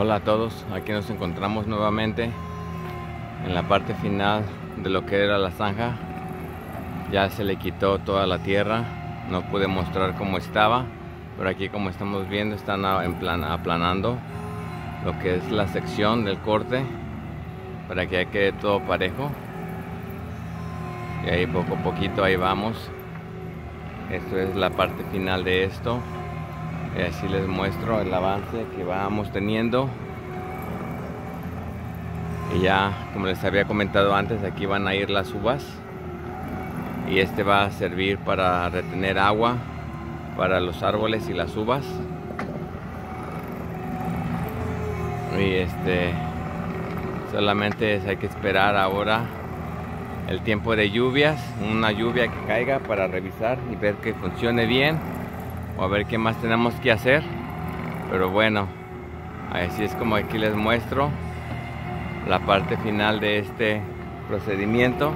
Hola a todos, aquí nos encontramos nuevamente en la parte final de lo que era la zanja. Ya se le quitó toda la tierra, no pude mostrar cómo estaba, pero aquí, como estamos viendo, están aplanando lo que es la sección del corte para que ya quede todo parejo. Y ahí poco a poquito ahí vamos. Esto es la parte final de esto. Y así les muestro el avance que vamos teniendo. Y ya, como les había comentado antes, aquí van a ir las uvas. Y este va a servir para retener agua para los árboles y las uvas. Y solamente hay que esperar ahora el tiempo de lluvias, una lluvia que caiga para revisar y ver que funcione bien, o a ver qué más tenemos que hacer. Pero bueno, así es como aquí les muestro la parte final de este procedimiento.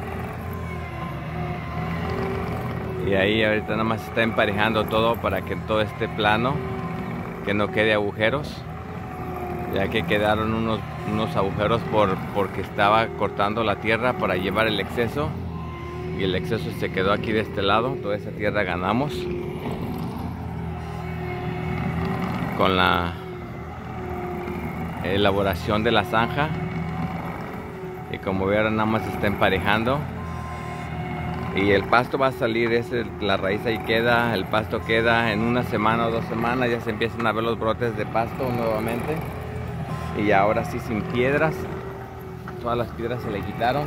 Y ahí ahorita nada más está emparejando todo para que todo esté plano, que no quede agujeros, ya que quedaron unos agujeros porque estaba cortando la tierra para llevar el exceso, y el exceso se quedó aquí de este lado. Toda esa tierra ganamos con la elaboración de la zanja. Y como vieron, nada más se está emparejando y el pasto va a salir. La raíz ahí queda, el pasto queda. En una semana o 2 semanas ya se empiezan a ver los brotes de pasto nuevamente. Y ahora sí, sin piedras, todas las piedras se le quitaron,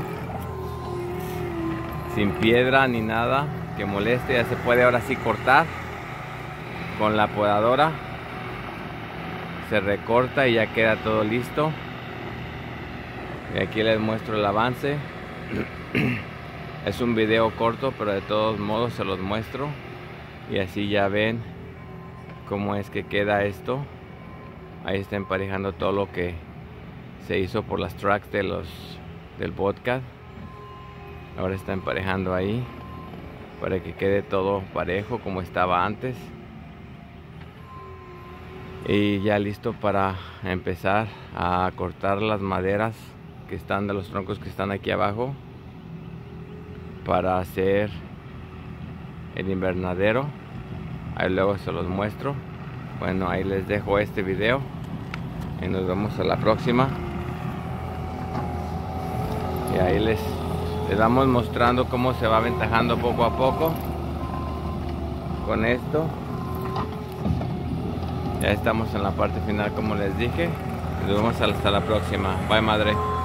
sin piedra ni nada que moleste. Ya se puede ahora sí cortar con la podadora, se recorta y ya queda todo listo. Y aquí les muestro el avance. Es un video corto, pero de todos modos se los muestro, y así ya ven cómo es que queda esto. Ahí está emparejando todo lo que se hizo por las tracks del podcast. Ahora está emparejando ahí para que quede todo parejo como estaba antes. Y ya listo para empezar a cortar las maderas que están de los troncos que están aquí abajo, para hacer el invernadero. Ahí luego se los muestro. Bueno, ahí les dejo este video y nos vemos a la próxima. Y ahí les vamos mostrando cómo se va aventajando poco a poco con esto. Ya estamos en la parte final, como les dije. Nos vemos hasta la próxima. Bye, madre.